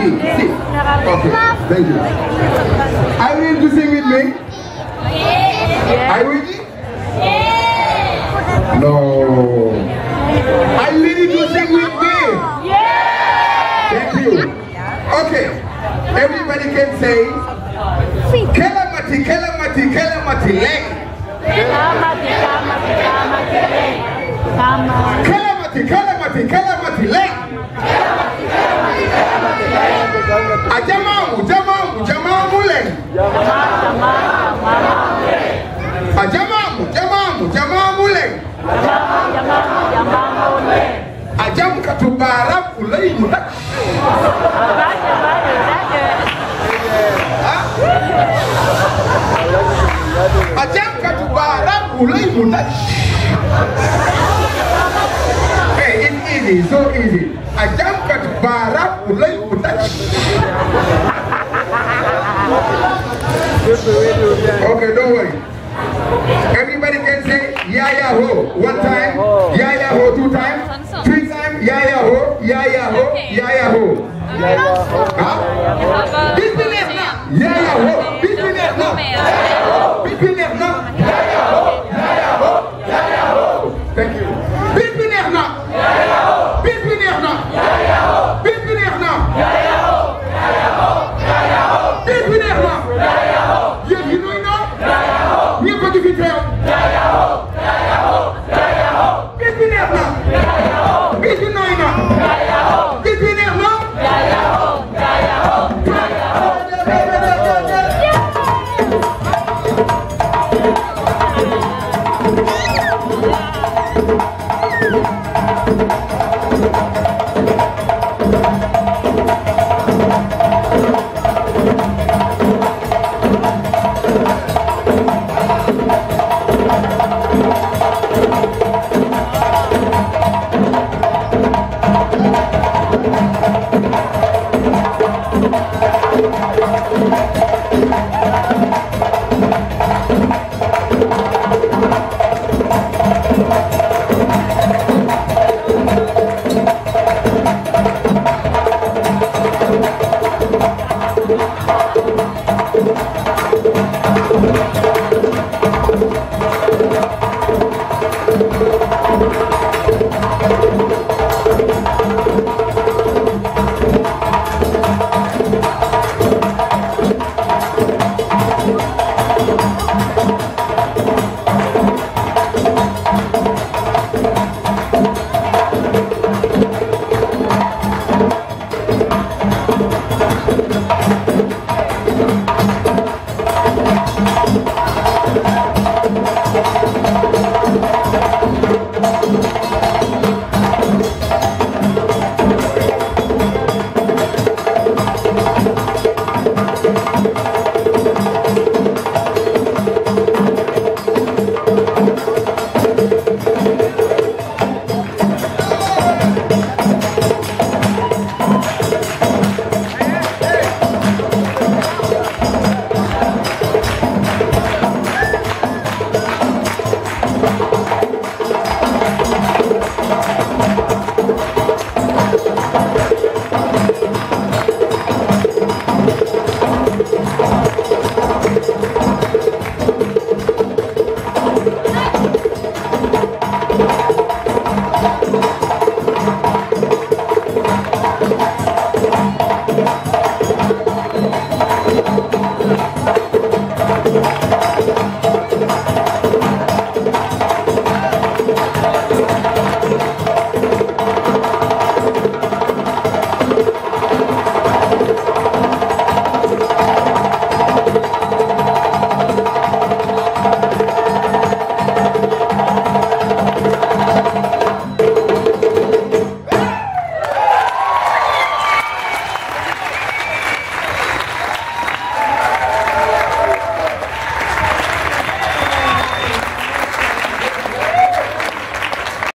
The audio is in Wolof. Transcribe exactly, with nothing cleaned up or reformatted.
Sit, sit. Okay, thank you. Are you ready to sing with me? Are you ready? No. Are you ready to sing with me? Thank you. Okay. Everybody can say Kelamati, Kelamati, Kelamati, Leng. Kelamati, Kelamati, Kelamati, Leng. Ajamamu, Jamamu, Jamamu, Leng. Ajamamu, Jamamu, Jamamu, Leng. Ajam katubara ulai muda. Ajam katubara ulai muda. Hey, it's easy, so easy. Ajam katubara ulai muda. Okay, don't worry. Everybody can say Yaya ho one time, Yaya ho two times, three times, Yaya ho, Yaya ho, Yaya ho. Huh? Business now, Yaya ho, business now, business now, Yaya ho, Yaya ho, Yaya ho. Thank you. Business now, Yaya ho, business now, Yaya ho, business now, Yaya ho, Yaya ho, Yaya ho, business now, Yaya ho. You know now, Yaya ho. You got to be there. Yaya ho, Yaya ho, Yaya ho. Business now, Yaya ho, business now, Yaya ho, business now, Yaya ho, Yaya ho, Yaya ho.